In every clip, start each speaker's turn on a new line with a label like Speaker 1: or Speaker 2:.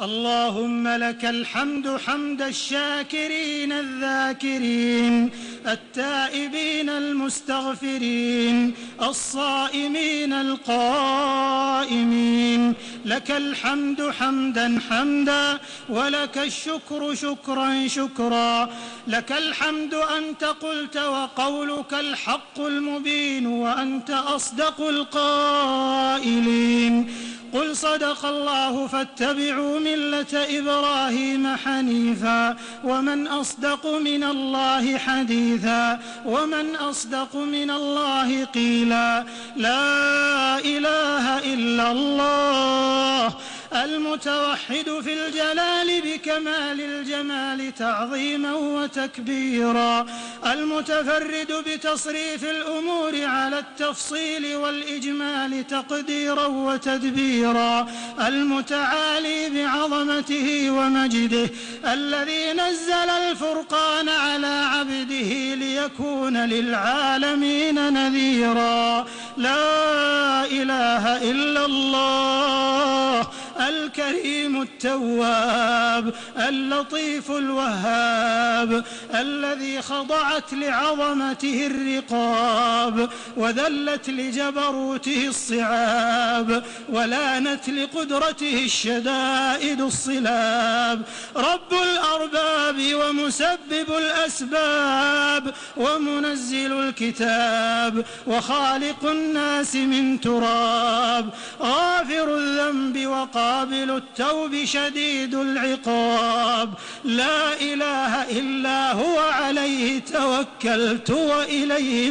Speaker 1: اللهم لك الحمد حمد الشاكرين الذاكرين التائبين المستغفرين الصائمين القائمين. لك الحمد حمدا حمدا ولك الشكر شكرا شكرا. لك الحمد أنت قلت وقولك الحق المبين وأنت أصدق القائلين. قل صدق الله فاتبعوا ملة إبراهيم حنيفا ومن أصدق من الله حديثا ومن أصدق من الله قيلا. لا إله إلا الله المتوحد في الجلال بكمال الجمال تعظيما وتكبيرا، المتفرد بتصريف الأمور على التفصيل والإجمال تقديرا وتدبيرا، المتعالي بعظمته ومجده، الذي نزل الفرقان على عبده ليكون للعالمين نذيرا. لا إله إلا الله الكريم التواب اللطيف الوهاب، الذي خضعت لعظمته الرقاب وذلت لجبروته الصعاب ولانت لقدرته الشدائد الصلاب، رب الأرباب ومسبب الأسباب ومنزل الكتاب وخالق الناس من تراب، غافر الذنب وقابل التوب شديد العقاب. لا إله إلا هو عليه توكلت وإليه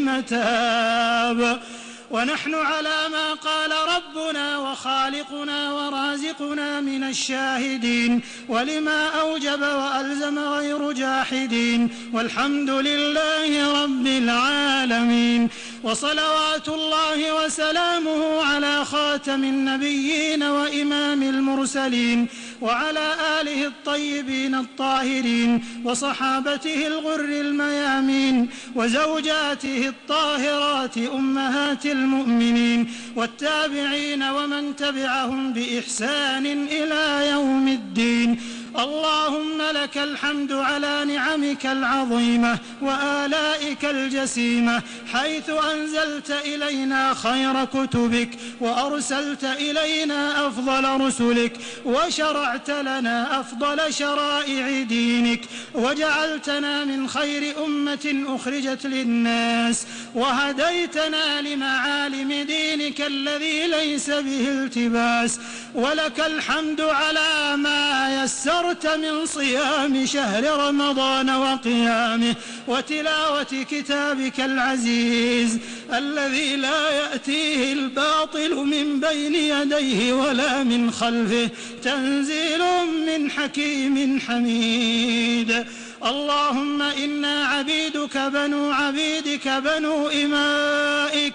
Speaker 1: متاب. ونحن على ما قال ربنا وخالقنا ورازقنا من الشاهدين، ولما أوجب وألزم غير جاحدين، والحمد لله رب العالمين. وصلوات الله وسلامه على خاتم النبيين وإمام المرسلين وعلى آله الطيبين الطاهرين وصحابته الغر الميامين وزوجاته الطاهرات أمهات المؤمنين والتابعين ومن تبعهم بإحسان إلى يوم الدين. اللهم لك الحمد على نعمك العظيمة وآلائك الجسيمة، حيث أنزلت إلينا خير كتبك وأرسلت إلينا أفضل رسلك وشرعت لنا أفضل شرائع دينك وجعلتنا من خير أمة أخرجت للناس وهديتنا لمعالم دينك الذي ليس به التباس. ولك الحمد على ما يسرت من صيام شهر رمضان وقيامه وتلاوة كتابك العزيز الذي لا يأتيه الباطل من بين يديه ولا من خلفه، تنزيل من حكيم حميد. اللهم إنا عبيدك بنو عبيدك بنو إمائك،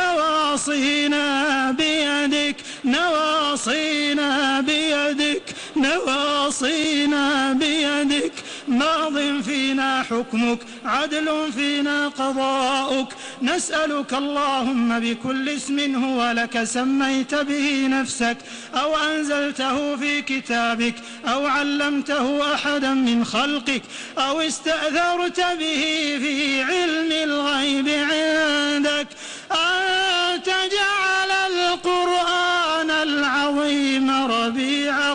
Speaker 1: نواصينا بيدك نواصينا بيدك نواصينا بيدك، ماض فينا حكمك عدل فينا قضاؤك. نسألك اللهم بكل اسم هو لك سميت به نفسك أو أنزلته في كتابك أو علمته أحدا من خلقك أو استأثرت به في علم الغيب عندك أن تجعل القرآن العظيم ربيع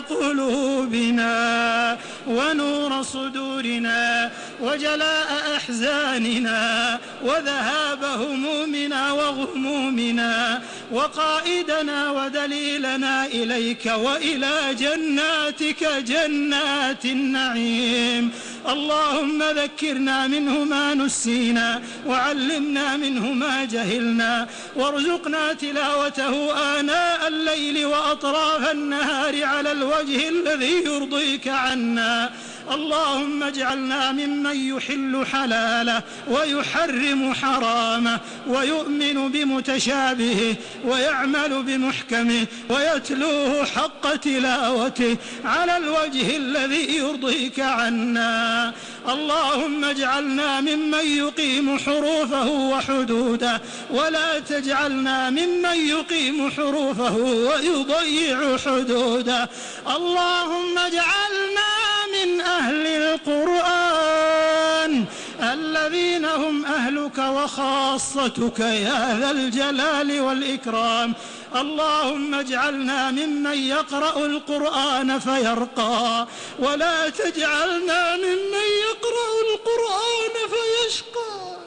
Speaker 1: قلوبنا ونور صدورنا وجلاء أحزاننا وذهاب همومنا وغمومنا وقائدنا ودليلنا إليك وإلى جناتك جنات النعيم. اللهم ذكرنا منه ما نسينا وعلمنا منه ما جهلنا وارزقنا تلاوته آناء الليل وأطراف النهار على الوجه الذي يرضيك عنا. اللهم اجعلنا ممن يحل حلاله ويحرم حرامه ويؤمن بمتشابهه ويعمل بمحكمه ويتلوه حق تلاوته على الوجه الذي يرضيك عنا. اللهم اجعلنا ممن يقيم حروفه وحدوده ولا تجعلنا ممن يقيم حروفه ويضيع حدوده. اللهم اجعلنا من أهل القرآن الذين هم أهلك وخاصتك يا ذا الجلال والإكرام. اللهم اجعلنا ممن يقرأ القرآن فيرقى ولا تجعلنا ممن يقرأ القرآن فيشقى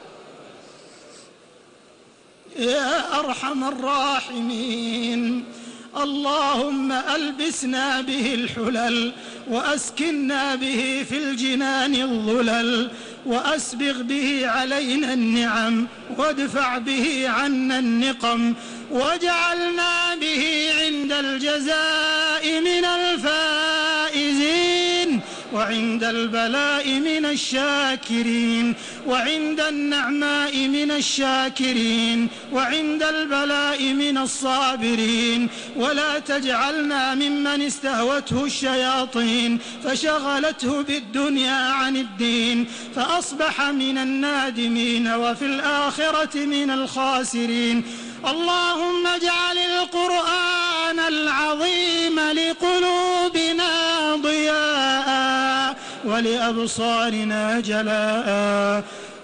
Speaker 1: يا أرحم الراحمين. اللهم ألبسنا به الحلل وأسكننا به في الجنان الظلل وأسبغ به علينا النعم وادفع به عنا النقم واجعلنا به عند الجزاء من الفائزين وعند البلاء من الشاكرين وعند النعماء من الشاكرين وعند البلاء من الصابرين. ولا تجعلنا ممن استهوته الشياطين فشغلته بالدنيا عن الدين فأصبح من النادمين وفي الآخرة من الخاسرين. اللهم اجعل القرآن العظيم لقلوبنا ضياء ولأبصارنا جلاء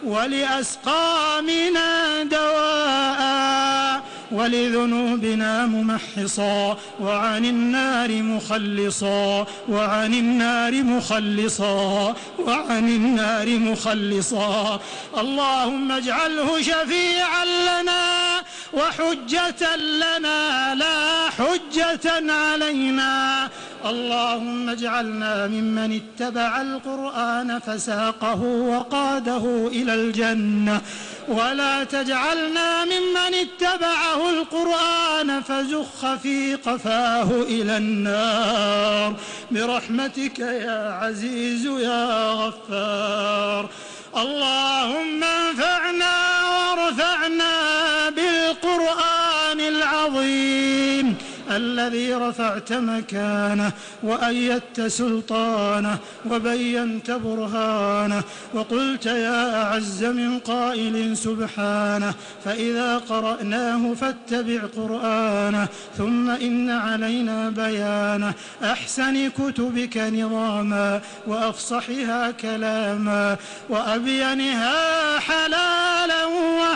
Speaker 1: ولأسقامنا دواء ولذنوبنا ممحصا وعن النار مخلصا وعن النار مخلصا وعن النار مخلصا. اللهم اجعله شفيعا لنا وحجة لنا لا حجة علينا. اللهم اجعلنا ممن اتبع القرآن فساقه وقاده إلى الجنة ولا تجعلنا ممن اتبعه القرآن فزخ في قفاه إلى النار برحمتك يا عزيز يا غفار. اللهم انفعنا وارفعنا بالقرآن العظيم الذي رفعت مكانه وأيدت سلطانه وبينت برهانه وقلت يا أعز من قائل سبحانه فإذا قرأناه فاتبع قرآنه ثم إن علينا بيانه أحسن كتبك نظاما وأفصحها كلاما وأبينها حلالا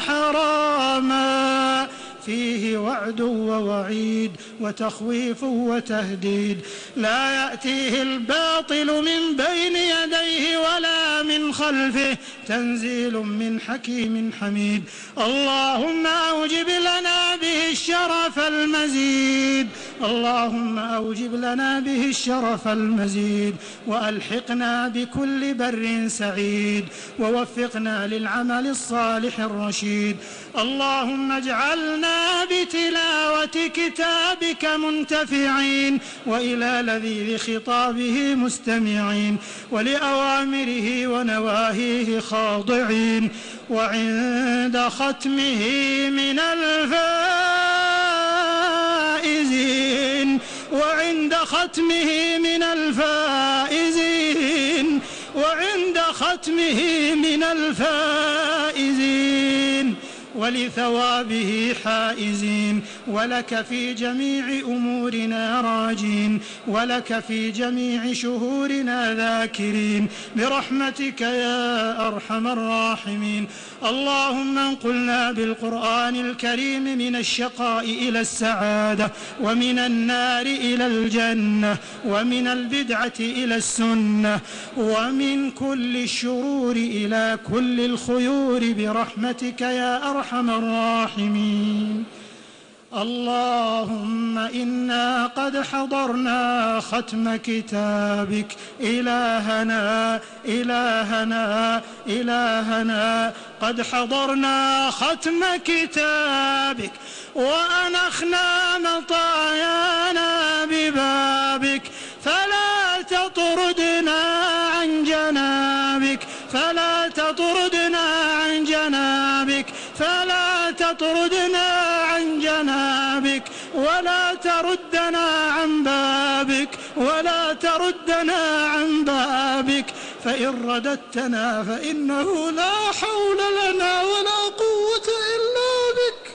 Speaker 1: وحراما فيه وعد ووعيد وتخويف وتهديد لا يأتيه الباطل من بين يديه ولا من خلفه تنزيل من حكيم حميد. اللهم أوجب لنا به الشرف المزيد اللهم أوجب لنا به الشرف المزيد وألحقنا بكل بر سعيد ووفقنا للعمل الصالح الرشيد. اللهم اجعلنا بتلاوة كتابك منتفعين وإلى لذيذ خطابه مستمعين ولأوامره ونواهيه خاضعين وعند ختمه من الفائزين وعند ختمه من الفائزين وعند ختمه من الفائزين ولثوابه حائزين ولك في جميع أمورنا راجين ولك في جميع شهورنا ذاكرين برحمتك يا أرحم الراحمين. اللهم انقلنا بالقرآن الكريم من الشقاء إلى السعادة ومن النار إلى الجنة ومن البدعة إلى السنة ومن كل الشرور إلى كل الخيور برحمتك يا أرحم الراحمين. اللهم إنا قد حضرنا ختم كتابك إلهنا إلهنا إلهنا قد حضرنا ختم كتابك وأنخنا مطايانا ببابك فلا تطردنا عن تطردنا عن جنابك ولا تردنا عن بابك ولا تردنا عن بابك، فإن رددتنا فإنه لا حول لنا ولا قوة إلا بك.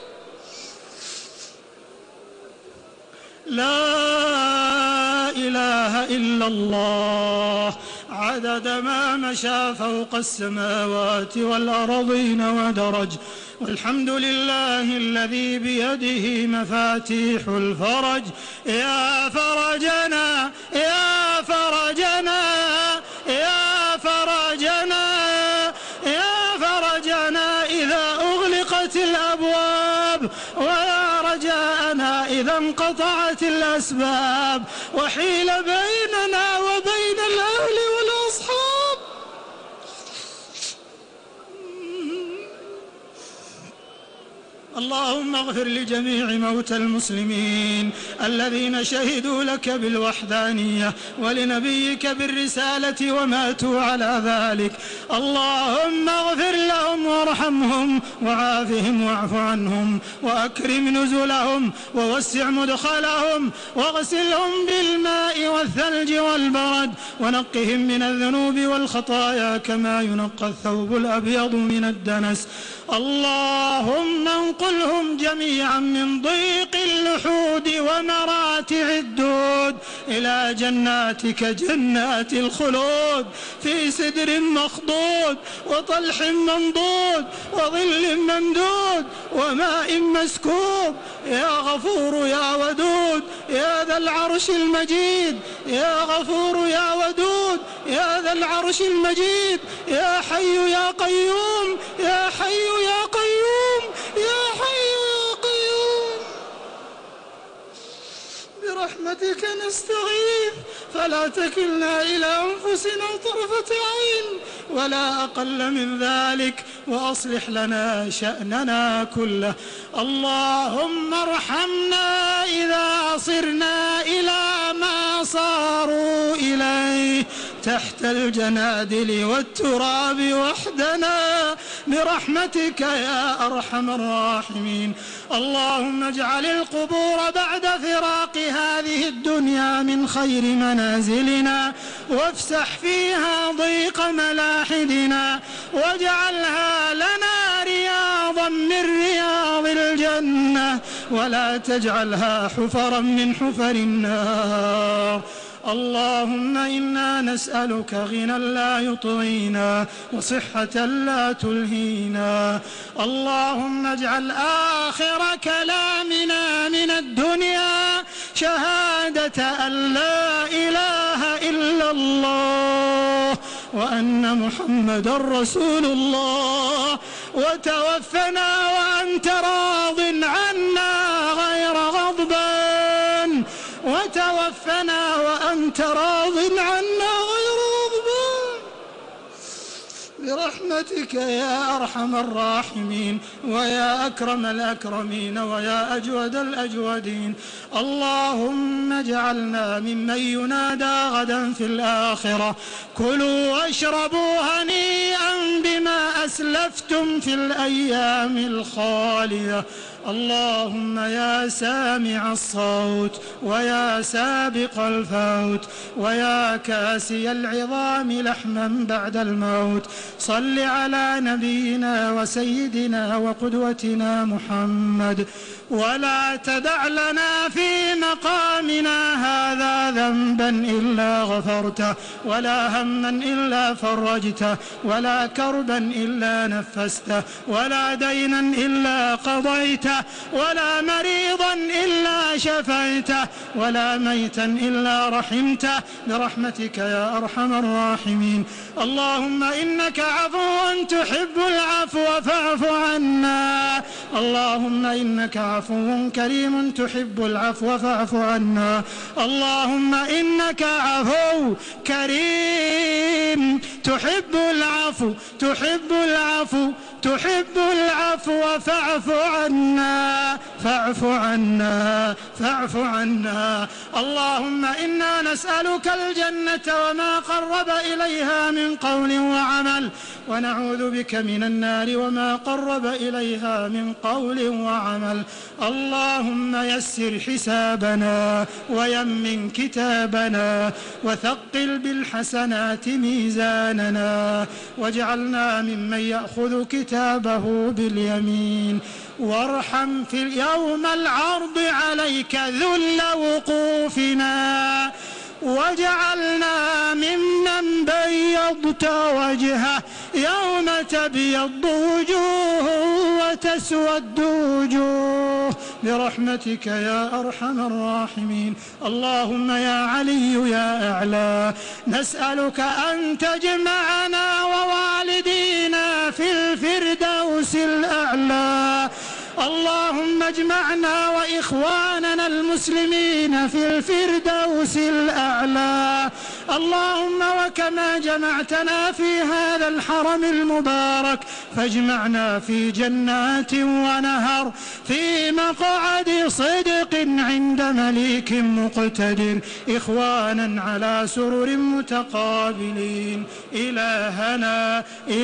Speaker 1: لا إله إلا الله عدد ما مشى فوق السماوات والأرضين ودرج، والحمد لله الذي بيده مفاتيح الفرج. يا فرجنا يا فرجنا يا فرجنا يا فرجنا إذا أغلقت الأبواب، ويا رجاءنا إذا انقطعت الأسباب وحيل بيننا وبين الأهل والأصحاب. اللهم اغفر لجميع موتى المسلمين الذين شهدوا لك بالوحدانية ولنبيك بالرسالة وماتوا على ذلك. اللهم اغفر لهم وارحمهم وعافهم واعف عنهم وأكرم نزلهم ووسع مدخلهم واغسلهم بالماء والثلج والبرد ونقهم من الذنوب والخطايا كما ينقى الثوب الأبيض من الدنس. اللهم انقلهم جميعا من ضيق اللحود ومراتع الدود إلى جناتك جنات الخلود في سدر مخضود وطلح منضود وظل ممدود وماء مسكوب. يا غفور يا ودود يا ذا العرش المجيد، يا غفور يا ودود يا ذا العرش المجيد، يا حي يا قيوم يا حي يا قيوم يا حي يا قيوم، برحمتك نستغيث فلا تكلنا إلى أنفسنا طرفة عين ولا أقل من ذلك، وأصلح لنا شأننا كله. اللهم ارحمنا إذا صرنا إلى ما صاروا إليه تحت الجنادل والتراب وحدنا برحمتك يا أرحم الراحمين. اللهم اجعل القبور بعد فراق هذه الدنيا من خير منازلنا، وافسح فيها ضيق ملاحدنا، واجعلها لنا رياضا من رياض الجنة، ولا تجعلها حفرا من حفر النار. اللهم إنا نسألك غنى لا يطغينا وصحة لا تلهينا. اللهم اجعل آخر كلامنا من الدنيا شهادة أن لا إله إلا الله وأن محمدا رسول الله، وتوفنا وأنت راض عنا غير غضبان، وتوفنا وأنت راض عنا غير غضبان برحمتك يا أرحم الراحمين ويا أكرم الأكرمين ويا أجود الأجودين. اللهم اجعلنا ممن ينادى غدا في الآخرة كلوا واشربوا هنيئا بما أسلفتم في الأيام الخالية. اللهم يا سامع الصوت ويا سابق الفوت ويا كاسي العظام لحما بعد الموت، صل على نبينا وسيدنا وقدوتنا محمد، ولا تدع لنا في مقامنا هذا ذنبا إلا غفرته، ولا هما إلا فرجته، ولا كربا إلا نفسته، ولا دينا إلا قضيته، ولا مريضا إلا شفيته، ولا ميتا إلا رحمته برحمتك يا أرحم الراحمين. اللهم إنك عفو تحب العفو فاعف عنا. اللهم إنك عفو كريم تحب العفو فاعف عنا. اللهم إنك عفو كريم تحب العفو تحب العفو فاعف عنا فاعف عنا فاعف عنا. اللهم إنا نسألك الجنة وما قرب إليها من قول وعمل، ونعوذ بك من النار وما قرب إليها من قول وعمل. اللهم يسر حسابنا ويمن كتابنا وثقل بالحسنات ميزاننا، واجعلنا ممن يأخذ كتابه باليمين. وارحم في يوم العرض عليك ذل وقوفنا، واجعلنا ممن بيضت وجهه يوم تبيض وجوه وتسود وجوه برحمتك يا أرحم الراحمين. اللهم يا علي يا أعلى، نسألك أن تجمعنا ووالدينا في الفردوس الأعلى. اللهم اجمعنا وإخواننا المسلمين في الفردوس الأعلى. اللهم وكما جمعتنا في هذا الحرم المبارك فاجمعنا في جنات ونهر في مقعد صدق عند مليك مقتدر، إخوانا على سرر متقابلين. إلهنا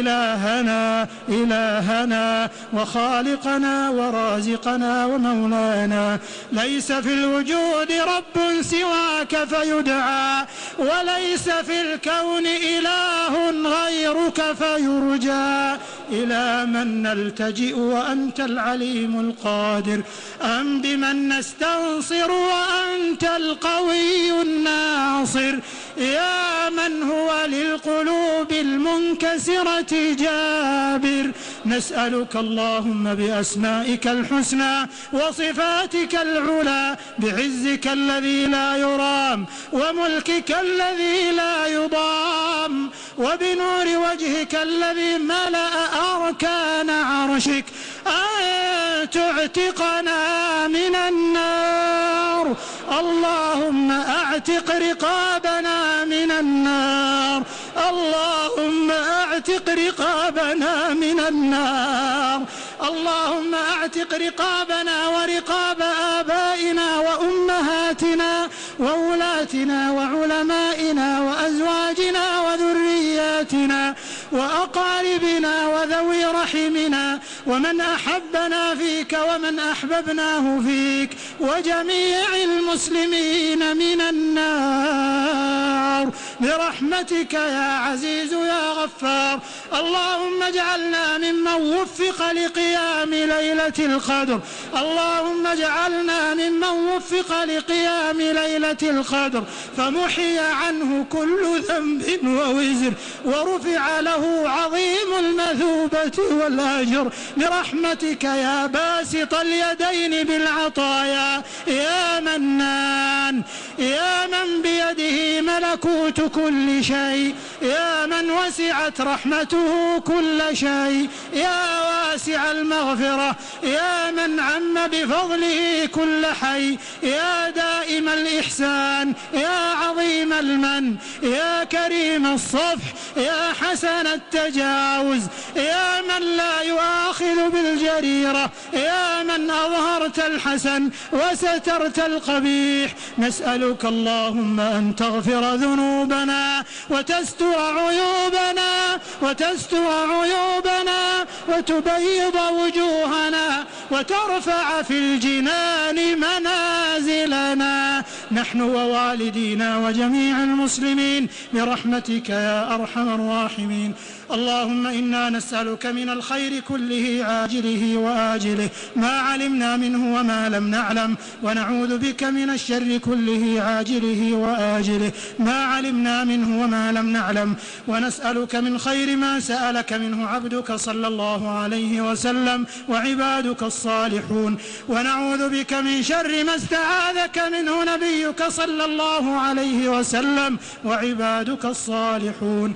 Speaker 1: إلهنا إلهنا وخالقنا ورازقنا ومولانا، ليس في الوجود رب سواك فيدعى، وليس في الكون إله غيرك فيرجى. إلى من نلتجئ وأنت العليم القادر؟ أم بمن نستنصر وأنت القوي الناصر؟ يا من هو للقلوب المنكسرة جابر، نسألك اللهم بأسمائك الحسنى وصفاتك العلى، بعزك الذي لا يرام وملكك الذي لا يضام وبنور وجهك الذي ملأ أركان عرشك، أن تعتقنا من النار. اللهم أعتق رقابنا من النار، اللهم أعتق رقابنا من النار، اللهم أعتق رقابنا ورقاب آبائنا وأمهاتنا وولاتنا وعلمائنا وأزواجنا وذرياتنا وأقاربنا وذوي رحمنا ومن أحبنا فيك ومن أحببناه فيك وجميع المسلمين من النار برحمتك يا عزيز يا غفار. اللهم اجعلنا ممن وفق لقيام ليلة القدر، اللهم اجعلنا ممن وفق لقيام ليلة القدر فمحي عنه كل ذنب ووزر ورفع له عظيم المثوبة والأجر برحمتك يا باسط اليدين بالعطايا يا منان، يا من بيده ملكوت كل شيء، يا من وسعت رحمته كل شيء، يا واسع المغفرة، يا من عم بفضله كل حي، يا دائم الإحسان، يا عظيم المن، يا كريم الصفح، يا حسن التجاوز، يا من لا يؤاخذ بالجريرة، يا من أظهرت الحسن وسترت القبيح. نسألك اللهم أن تغفر ذنوبنا وتستر عيوبنا وتبيض وجوهنا وترفع في الجنان منازلنا نحن ووالدينا وجميع المسلمين برحمتك يا أرحم الراحمين. اللهم إنا نسألك من الخير كله عاجله وآجله ما علمنا منه وما لم نعلم، ونعوذ بك من الشر كله عاجله وآجله ما علمنا منه وما لم نعلم، ونسألك من خير ما سألك منه عبدك صلى الله عليه وسلم وعبادك الصالحون، ونعوذ بك من شر ما استعاذك منه نبيك صلى الله عليه وسلم وعبادك الصالحون.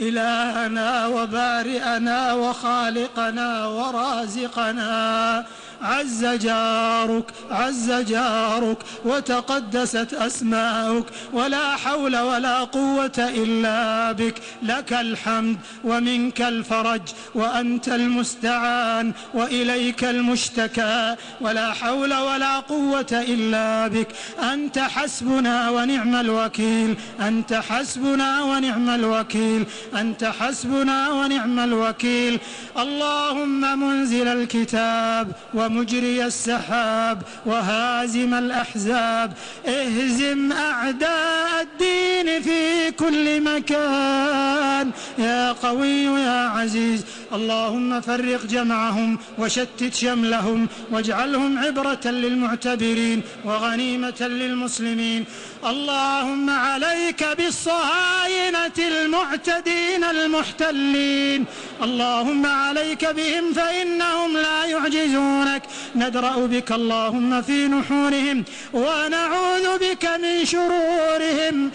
Speaker 1: إلهنا وبارئنا وخالقنا ورازقنا عز جارك عز جارك وتقدست أسماؤك، ولا حول ولا قوة إلا بك. لك الحمد ومنك الفرج وأنت المستعان وإليك المشتكى، ولا حول ولا قوة إلا بك. أنت حسبنا ونعم الوكيل، أنت حسبنا ونعم الوكيل، أنت حسبنا ونعم الوكيل. اللهم منزل الكتاب ومجري السحاب وهازم الأحزاب، اهزم أعداء الدين في كل مكان يا قوي يا عزيز. اللهم فرق جمعهم وشتت شملهم واجعلهم عبرة للمعتبرين وغنيمة للمسلمين. اللهم عليك بالصهاينة المعتدين المحتلين، اللهم عليك بهم فإنهم لا يعجزونك. ندرأ بك اللهم في نحورهم ونعوذ بك من شرورهم.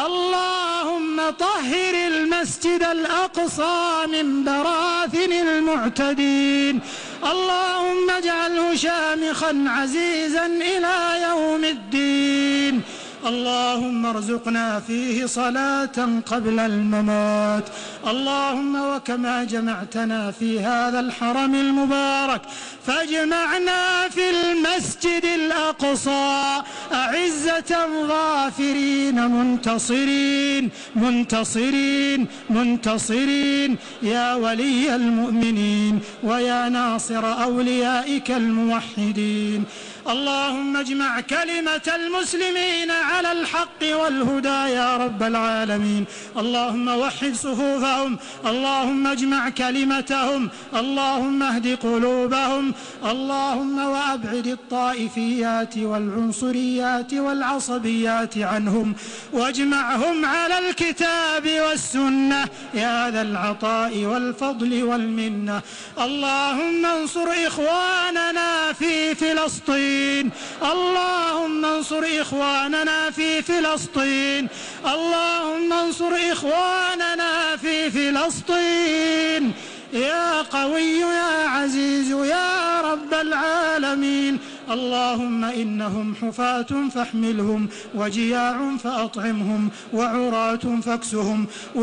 Speaker 1: اللهم طهر المسجد الأقصى من براثن المعتدين، اللهم اجعله شامخا عزيزا إلى يوم الدين. اللهم ارزقنا فيه صلاة قبل الممات. اللهم وكما جمعتنا في هذا الحرم المبارك فاجمعنا في المسجد الأقصى أعزة ظافرين منتصرين منتصرين منتصرين يا ولي المؤمنين ويا ناصر أوليائك الموحدين. اللهم اجمع كلمة المسلمين على الحق والهدى يا رب العالمين. اللهم وحد صفوفهم، اللهم اجمع كلمتهم، اللهم اهد قلوبهم، اللهم وأبعد الطائفيات والعنصريات والعصبيات عنهم واجمعهم على الكتاب والسنة يا ذا العطاء والفضل والمنة. اللهم انصر إخواننا في فلسطين، اللهم انصر إخواننا في فلسطين، اللهم انصر إخواننا في فلسطين يا قوي يا عزيز يا رب العالمين. اللهم إنهم حفاة فاحملهم وجياع فأطعمهم وعراة فاكسهم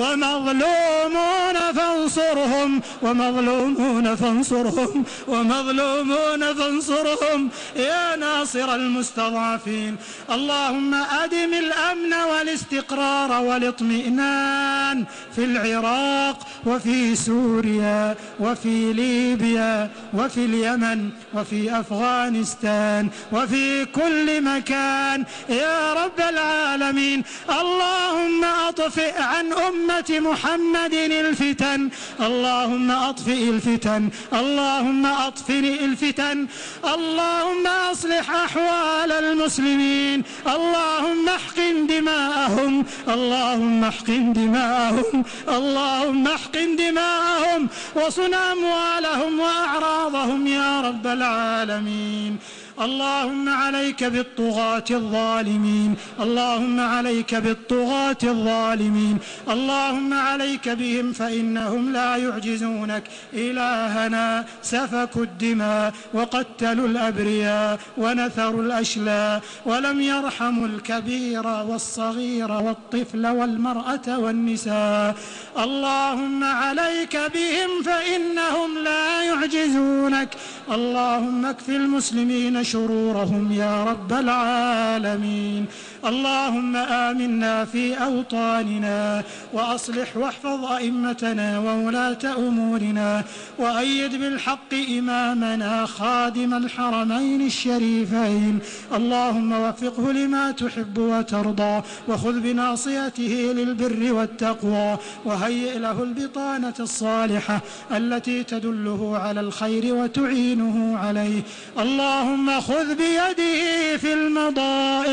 Speaker 1: ومظلومون فانصرهم ومظلومون فانصرهم ومظلومون فانصرهم يا ناصر المستضعفين. اللهم أدم الأمن والاستقرار والاطمئنان في العراق وفي سوريا وفي ليبيا وفي اليمن وفي أفغانستان وفي كل مكان يا رب العالمين. اللهم أطفئ عن أمة محمد الفتن، اللهم أطفئ الفتن، اللهم أطفئ الفتن، اللهم أصلح أحوال المسلمين، اللهم احقن دماءهم، اللهم احقن دماءهم، اللهم احقن دماءهم وصن أموالهم وأعراضهم يا رب العالمين. اللهم عليك بالطغاة الظالمين، اللهم عليك بالطغاة الظالمين، اللهم عليك بهم فإنهم لا يعجزونك. إلهنا سفكوا الدماء وقتلوا الأبرياء ونثروا الأشلاء ولم يرحموا الكبير والصغير والطفل والمرأة والنساء. اللهم عليك بهم فإنهم لا يعجزونك. اللهم اكف المسلمين شرورهم يا رب العالمين. اللهم آمنا في أوطاننا وأصلح واحفظ أئمتنا وولاة أمورنا وأيد بالحق إمامنا خادم الحرمين الشريفين. اللهم وفقه لما تحب وترضى وخذ بناصيته للبر والتقوى وهيئ له البطانة الصالحة التي تدله على الخير وتعينه عليه. اللهم خذ بيده في المضائق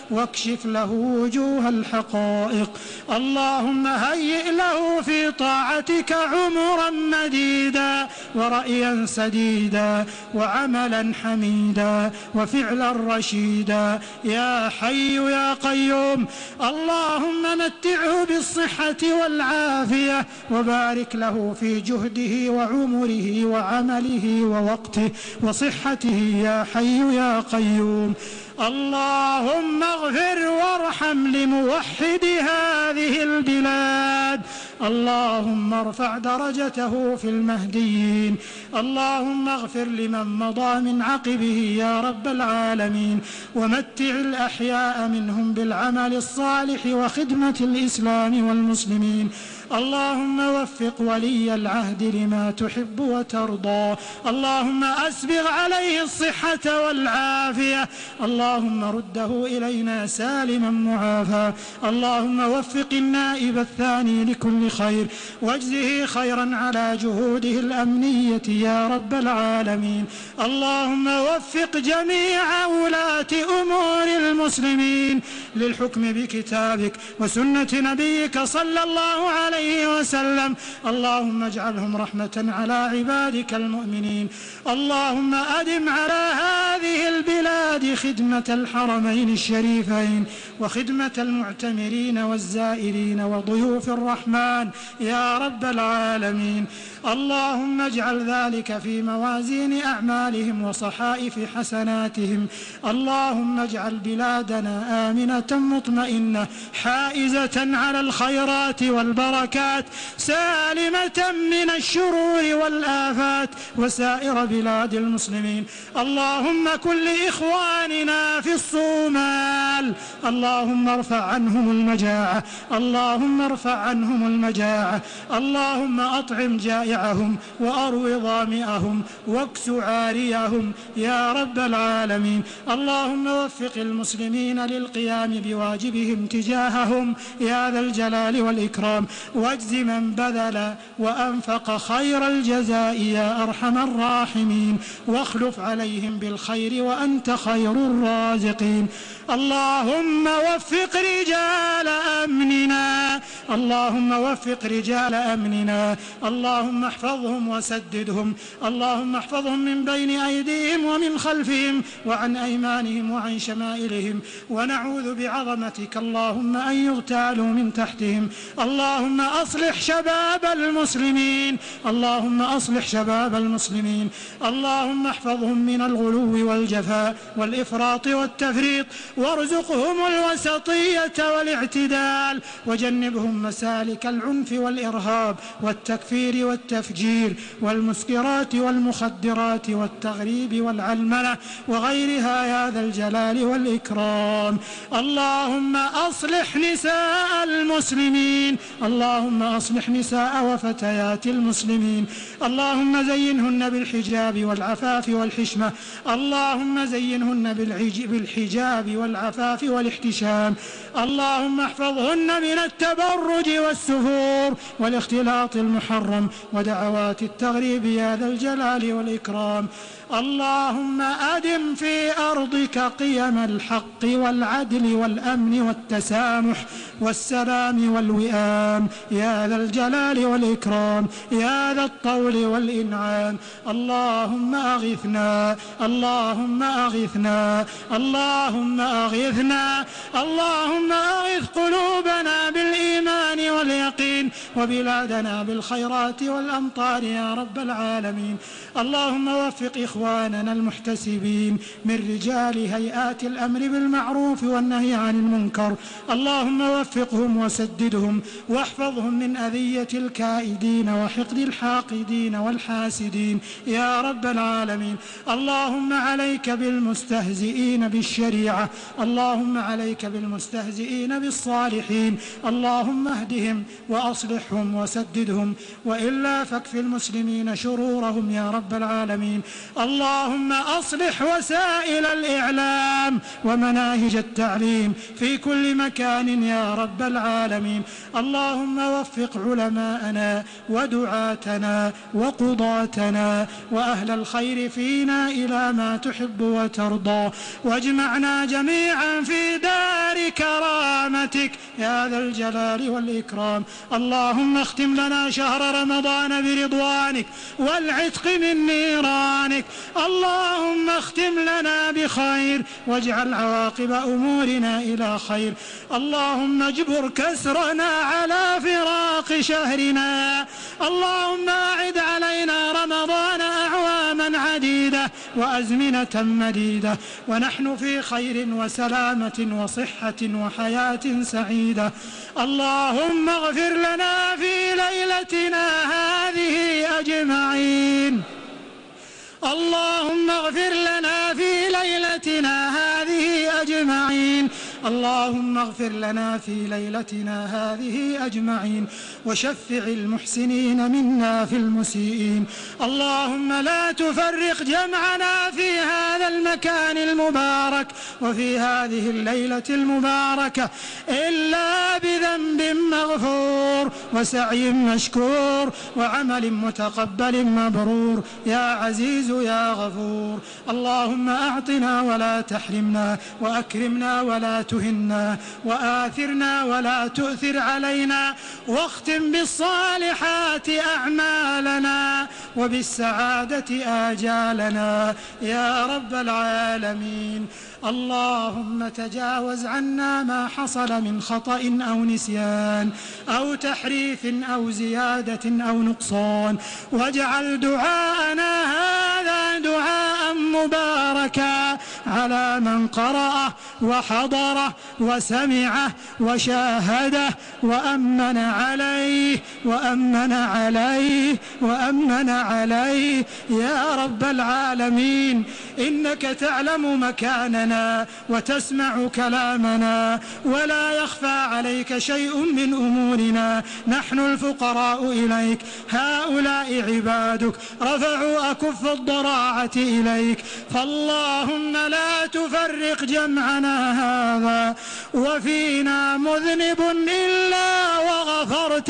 Speaker 1: واكشف له وجوه الحقائق. اللهم هيئ له في طاعتك عمرا مديدا ورأيا سديدا وعملا حميدا وفعلا رشيدا يا حي يا قيوم. اللهم متعه بالصحة والعافية وبارك له في جهده وعمره وعمله ووقته وصحته يا حي يا قيوم. اللهم اغفر وارحم لموحد هذه البلاد. اللهم ارفع درجته في المهديين. اللهم اغفر لمن مضى من عقبه يا رب العالمين، ومتع الأحياء منهم بالعمل الصالح وخدمة الإسلام والمسلمين. اللهم وفق ولي العهد لما تحب وترضى. اللهم أسبغ عليه الصحة والعافية. اللهم رده إلينا سالما معافى. اللهم وفق النائب الثاني لكل خير واجزه خيرا على جهوده الأمنية يا رب العالمين. اللهم وفق جميع ولاة أمور المسلمين للحكم بكتابك وسنة نبيك صلى الله عليه وسلم. اللهم اجعلهم رحمة على عبادك المؤمنين. اللهم أدم على هذه البلاد خدمة الحرمين الشريفين وخدمة المعتمرين والزائرين وضيوف الرحمن يا رب العالمين. اللهم اجعل ذلك في موازين أعمالهم وصحائف حسناتهم. اللهم اجعل بلادنا آمنة مطمئنة حائزة على الخيرات والبركات سالمة من الشرور والآفات وسائر بلاد المسلمين. اللهم كن لإخواننا في الصومال. اللهم ارفع عنهم المجاعة. اللهم ارفع عنهم المجاعة. اللهم أطعم جائعهم وأروي ظامئهم واكس عاريهم يا رب العالمين. اللهم وفق المسلمين للقيام بواجبهم تجاههم يا ذا الجلال والإكرام، واجز من بذل وأنفق خير الجزاء يا أرحم الراحمين، واخلف عليهم بالخير وأنت خير الرازقين. اللهم وفق رجال أمننا. اللهم وفق رجال أمننا. اللهم احفظهم وسددهم. اللهم احفظهم من بين أيديهم ومن خلفهم وعن أيمانهم وعن شمائلهم، ونعوذ بعظمتك اللهم أن يغتالوا من تحتهم. اللهم أصلح شباب المسلمين. اللهم أصلح شباب المسلمين. اللهم احفظهم من الغلو والجفاء والإفراط والتفريط، وارزقهم الوسطية والاعتدال، وجنبهم مسالك العنف والإرهاب والتكفير والتفجير والمسكرات والمخدرات والتغريب والعلمنة وغيرها يا ذا الجلال والإكرام. اللهم أصلح نساء المسلمين. اللهم أصلح نساء وفتيات المسلمين. اللهم زينهن بالحجاب والعفاف والحشمة. اللهم زينهن بالحجاب والعفاف والاحتشام. اللهم احفظهن من التبرج والسفور والاختلاط المحرم ودعوات التغريب يا ذا الجلال والإكرام. اللهم أدم في أرضك قيم الحق والعدل والأمن والتسامح والسلام والوئام يا ذا الجلال والإكرام يا ذا الطول والإنعام. اللهم أغثنا. اللهم أغثنا. اللهم أغثنا. اللهم أغث قلوبنا بالإيمان واليقين وبلادنا بالخيرات والأمطار يا رب العالمين. اللهم وفق إخواننا المحتسبين من رجال هيئات الأمر بالمعروف والنهي عن المنكر. اللهم وفقهم وسددهم واحفظهم من أذية الكائدين وحقد الحاقدين والحاسدين يا رب العالمين. اللهم عليك بالمستهزئين بالشريعة. اللهم عليك بالمستهزئين بالصالحين. اللهم اهدهم وأصلحهم وسددهم، وإلا فاكف المسلمين شرورهم يا رب العالمين. اللهم أصلح وسائل الإعلام ومناهج التعليم في كل مكان يا رب العالمين. اللهم وفق علماءنا ودعاتنا وقضاتنا وأهل الخير فينا إلى ما تحب وترضى، واجمعنا جميعا في دار دار كرامتك يا ذا الجلال والإكرام. اللهم اختم لنا شهر رمضان برضوانك والعتق من نيرانك. اللهم اختم لنا بخير واجعل عواقب أمورنا إلى خير. اللهم اجبر كسرنا على فراق شهرنا. اللهم أعد علينا رمضان أعواما عديدة وأزمنة مديدة ونحن في خير وسلامة وصحة وحياة سعيدة. اللهم اغفر لنا في ليلتنا هذه أجمعين. اللهم اغفر لنا في ليلتنا هذه أجمعين. اللهم اغفر لنا في ليلتنا هذه أجمعين وشفع المحسنين منا في المسيئين. اللهم لا تفرق جمعنا في هذا المكان المبارك وفي هذه الليلة المباركة إلا بذنب مغفور وسعي مشكور وعمل متقبل مبرور يا عزيز يا غفور. اللهم أعطنا ولا تحرمنا وأكرمنا ولا تهنا وآثرنا ولا تؤثر علينا واختم بالصالحات أعمالنا وبالسعادة آجالنا يا رب العالمين. اللهم تجاوز عنا ما حصل من خطأ أو نسيان أو تحريف أو زيادة أو نقصان واجعل دعاءنا هذا دعاء مباركا على من قرأه وحضره وسمعه وشاهده وأمن عليه وأمن عليه وأمن عليه يا رب العالمين. إنك تعلم مكاننا وتسمع كلامنا ولا يخفى عليك شيء من أمورنا. نحن الفقراء إليك هؤلاء عبادك رفعوا أكف الضراعة إليك. فاللهم لا تفرق جمعنا هذا وفينا مذنب إلا وغفرت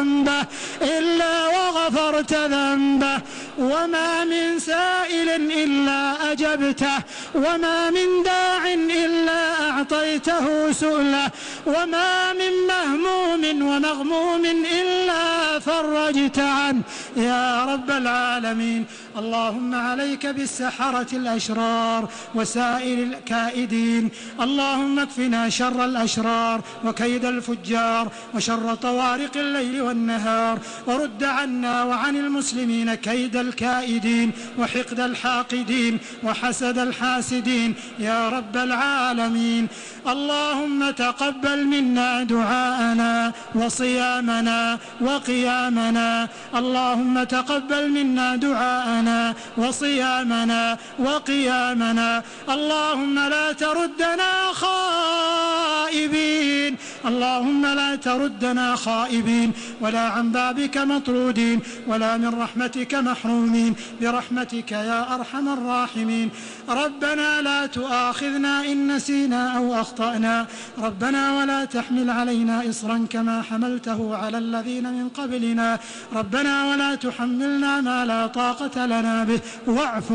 Speaker 1: ذنبه وما من سائل إلا أجبته وما من داع إلا أعطيته سؤله وما من مهموم ومغموم إلا فرجت عنه يا رب العالمين. اللهم عليك بالسحرة الأشرار وسائر الكائدين. اللهم اكفنا شر الأشرار وكيد الفجار وشر طوارق الليل والنهار ورد عنا وعن المسلمين كيد الكائدين وحقد الحاقدين وحسد الحاسدين يا رب العالمين. اللهم تقبل منا دعاءنا وصيامنا وقيامنا. اللهم تقبل منا دعاءنا وصيامنا وقيامنا. اللهم لا تردنا خائبين. اللهم لا تردنا خائبين ولا عن بابك مطرودين ولا من رحمتك محرومين برحمتك يا أرحم الراحمين. ربنا لا تؤاخذنا إن نسينا أو أخطأنا. ربنا ولا تحمل علينا إصرا كما حملته على الذين من قبلنا. ربنا ولا تحملنا ما لا طاقة لنا به. واعف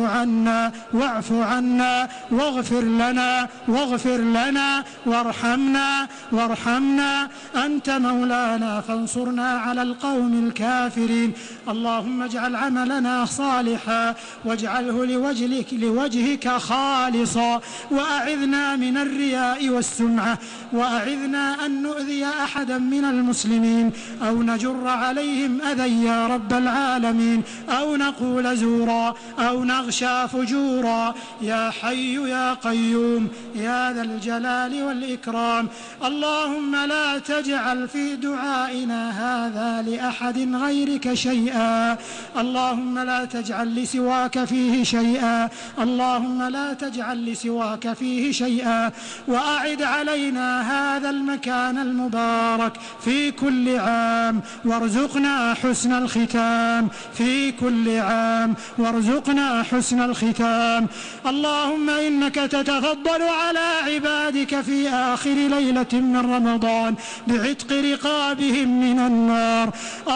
Speaker 1: عنا واغفر لنا وارحمنا أنت مولانا فانصرنا على القوم الكافرين. اللهم اجعل عملنا صالحا واجعله لوجهك خالصا وأعذنا من الرياء والسمعة وأعذنا أن نؤذي أحدا من المسلمين أو نجر عليهم أذى يا رب العالمين أو نقول زورا أو نغشى فجورا يا حي يا قيوم يا ذا الجلال والإكرام. اللهم لا تجعل في دعائنا هذا لأحد غيرك شيئا. اللهم لا تجعل لسواك فيه شيئا. اللهم لا تجعل لسواك فيه شيئا. وأعد علينا هذا المكان المبارك في كل عام وارزقنا حسن الختام في كل عام وارزقنا حسن الختام. اللهم إنك تتفضل على عبادك في آخر ليلة من رمضان رمضان بعتق رقابهم من النار.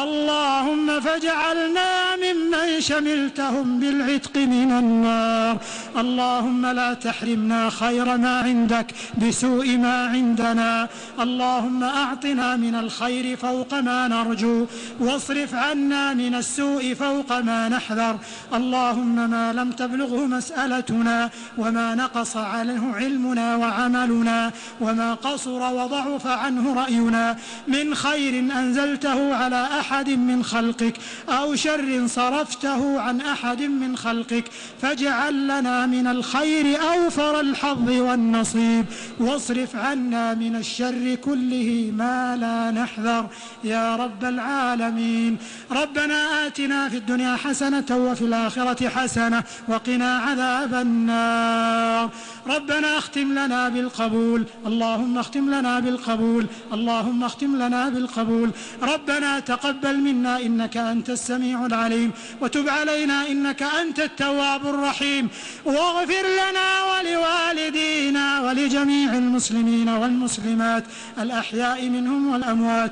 Speaker 1: اللهم فاجعلنا ممن شملتهم بالعتق من النار. اللهم لا تحرمنا خير ما عندك بسوء ما عندنا. اللهم أعطنا من الخير فوق ما نرجو، واصرف عنا من السوء فوق ما نحذر. اللهم ما لم تبلغه مسألتنا، وما نقص عنه علمنا وعملنا، وما قصر وضعف عنه رأينا من خير أنزلته على أحد من خلقك أو شر صرفته عن أحد من خلقك، فاجعل لنا من الخير أوفر الحظ والنصيب، واصرف عنا من الشر كله ما لا نحذر يا رب العالمين. ربنا آتنا في الدنيا حسنة وفي الآخرة حسنة وقنا عذاب النار. ربنا اختم لنا بالقبول، اللهم اختم لنا بالقبول، اللهم اختم لنا بالقبول. ربنا تقبل منا إنك أنت السميع العليم، وتب علينا إنك أنت التواب الرحيم، واغفر لنا ولوالدينا ولجميع المسلمين والمسلمات الأحياء منهم والأموات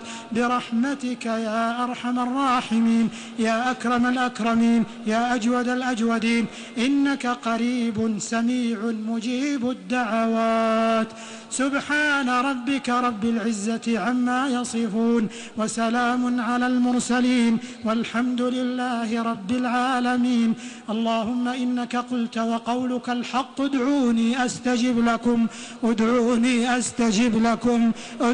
Speaker 1: برحمتك يا أرحم الراحمين يا أكرم الأكرمين يا أجود الأجودين، إنك قريب سميع مجيب الدعوات. سبحان ربك رب العزة عما يصفون، وسلام على المرسلين، والحمد لله رب العالمين. اللهم إنك قلت وقولك الحق ادعوني أستجب لكم، ادعوني أستجب لكم،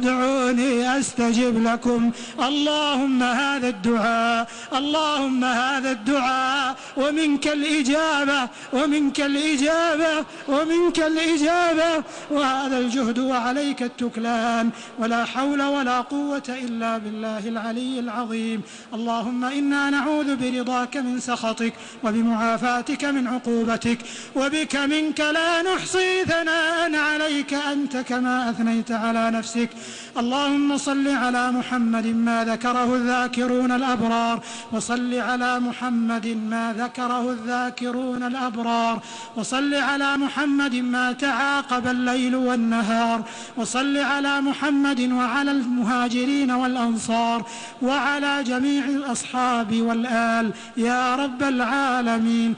Speaker 1: ادعوني أستجب لكم. اللهم هذا الدعاء، اللهم هذا الدعاء، ومنك الإجابة، ومنك الإجابة، ومنك الإجابة، وهذا الجهد وعليك التكلان، ولا حول ولا قوة إلا بالله العلي العظيم. اللهم إنا نعوذ برضاك من سخطك، وبمعافاتك من عقوبتك، وبك منك لا نحصي ثناء عليك أنت كما أثنيت على نفسك. اللهم صل على محمد ما ذكره الذاكرون الأبرار، وصل على محمد ما ذكره الذاكرون الأبرار، وصل على محمد ما تعاقب الليل والنهار، وصل على محمد وعلى المهاجرين والأنصار وعلى جميع الأصحاب والآل يا رب العالمين.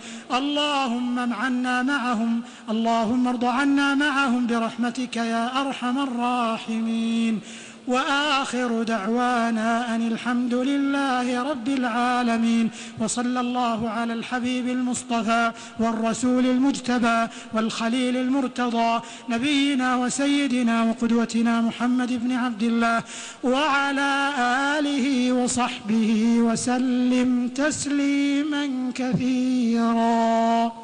Speaker 1: اللهم عنا معهم، اللهم ارض عنا معهم برحمتك يا أرحم الراحمين. وآخر دعوانا أن الحمد لله رب العالمين، وصلى الله على الحبيب المصطفى والرسول المجتبى والخليل المرتضى نبينا وسيدنا وقدوتنا محمد بن عبد الله وعلى آله وصحبه وسلم تسليما كثيرا.